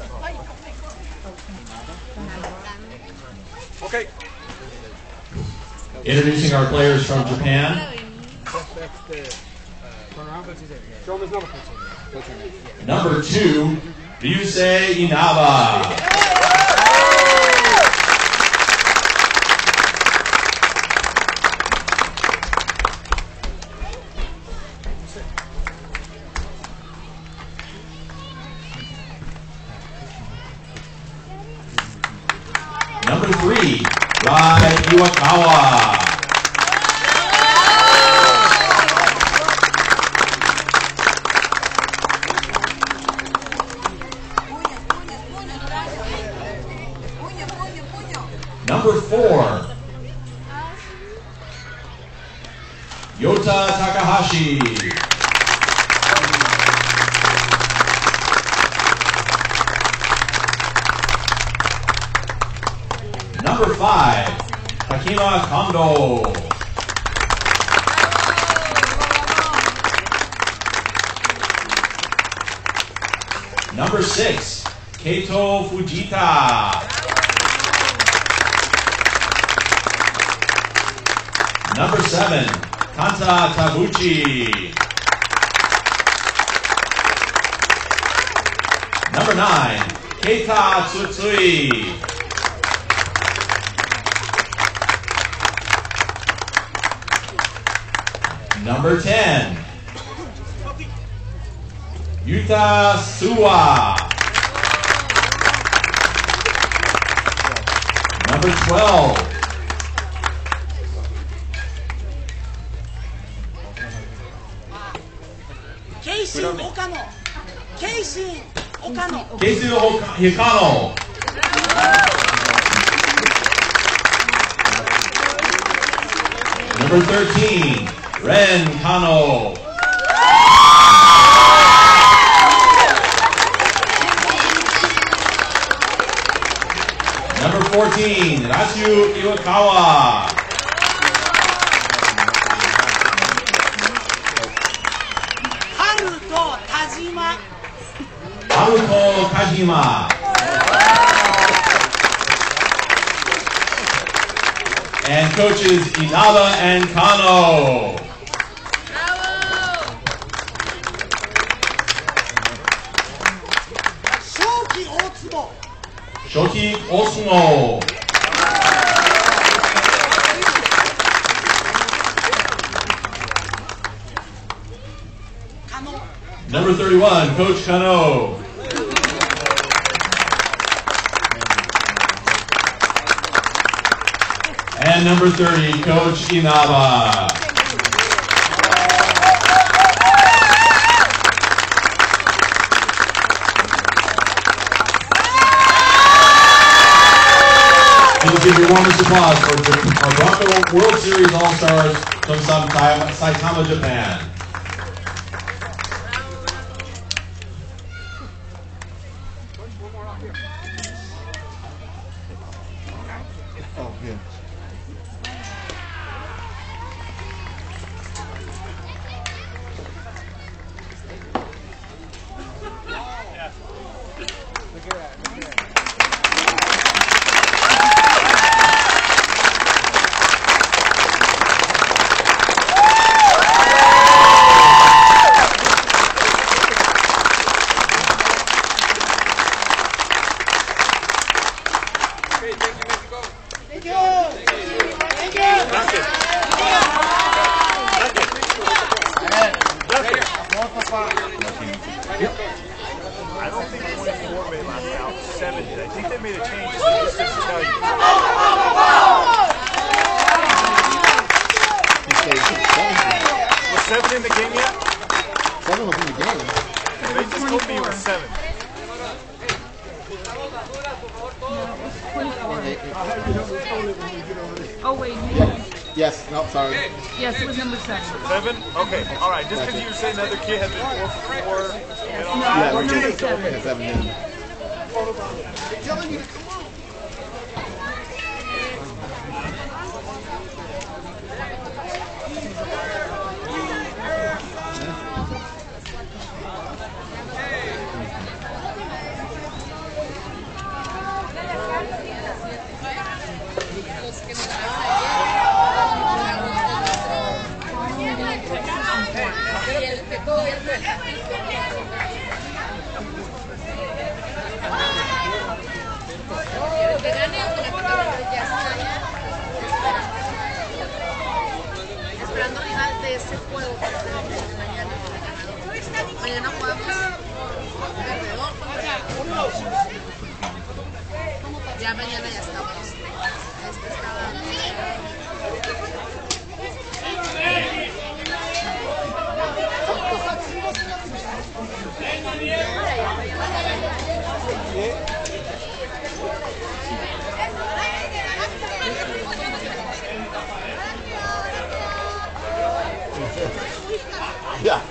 Okay. Introducing our players from Japan. Show him his number. Number two, Ryusei Inaba. Number three, Rai Iwakawa. Number four, Yota Takahashi. Number five, Takima Kondo. Number six, Keito Fujita. Number seven, Kanta Tabuchi. Number nine, Keita Tsutsui. Number ten, Yuta Suwa. Number twelve, Casey Okano. Casey Okano. Casey Hikano. Number thirteen, Ren Kano. Number fourteen, Ratsu Iwakawa. Haruto Haruko Kajima. And coaches Inaba and Kano. Shoki Osumo. Number thirty-one, Coach Kano. And number thirty, Coach Inaba. Please give your warmest applause for our Bronco World Series All-Stars from Saitama, Japan. Oh, yeah. I don't think twenty-four made last out. Seven did. I think they made a change. So just to tell you. Was seven in the game yet? Seven was in the game. They just told me it was seven. Oh wait, Yeah. Yes. No, sorry. yes, it was number seven. Seven? Okay. All right. Just because you were saying the other kid had been four for four. And all No, that. it was number seven. Yeah, seven did. They're telling you to come on. Esperando rival de ese juego mañana. Mañana jugamos perdedor contra ya mañana ya estamos. Este estaba Yeah.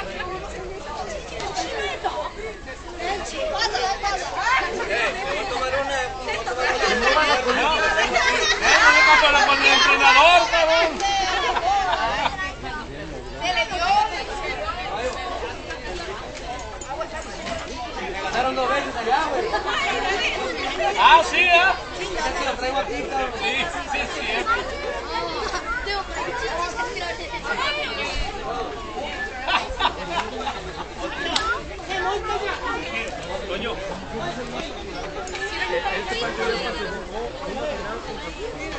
Hey, Ah, sí, ¿eh? Te lo traigo aquí, cabrón. Sí, sí, sí. ¿eh? Coño. Este partido es para